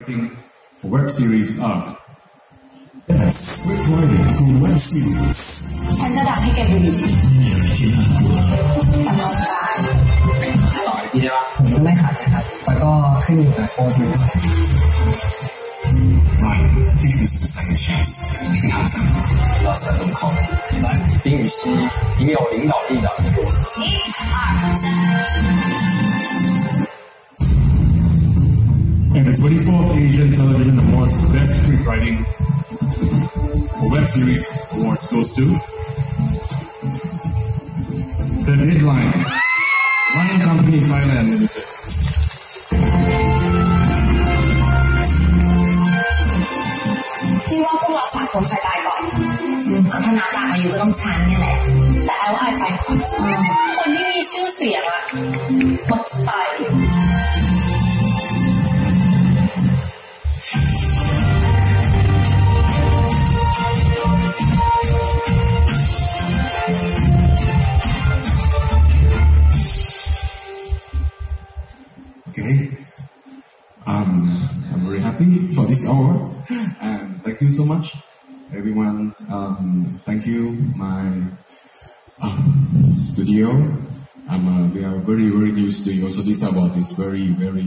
For web series are Scriptwriting for web series ฉันจะดังให้แกดูดีแต่มองตายต่ออีกทีได้ปะไม่ขาดนะครับแล้วก็ขึ้นอยู่กับโค้ดด้วย Right, give this a second chance. 老三门口，来，丁禹兮，挺有领导力的。 and the 24th Asian Television Awards Best Scriptwriting for Web Series Awards goes to The Deadline, Lion Company Thailand Limited. ที่ว่าพวกเรา3 คนใครตายก่อนถ้านับตามอายุก็ต้องฉันนี่แหละแต่ไอ้ว่าไอ้ตายก่อนคนที่มีชื่อเสียงอะมักจะตาย Okay, I'm very happy for this hour, and thank you so much, everyone. Thank you, my studio. We are very new studio, so this award is very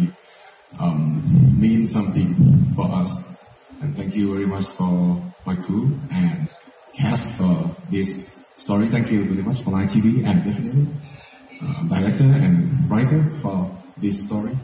means something for us. And thank you very much for my crew and cast for this story. Thank you very much for Line TV and definitely director and writer for this story.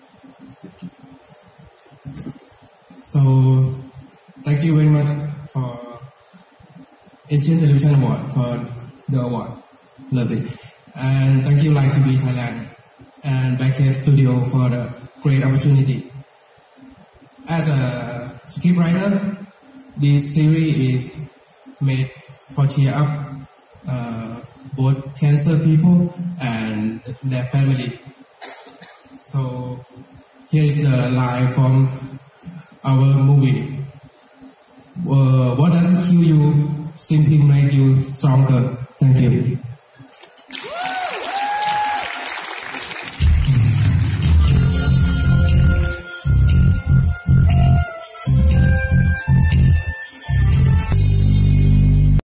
So, thank you very much for Asian Television Award for the award. Love it. And thank you Line TV Thailand and Backcave Studio for the great opportunity. As a scriptwriter, this series is made for cheer up both cancer people and their family. So here is the line from our movie. What doesn't kill you simply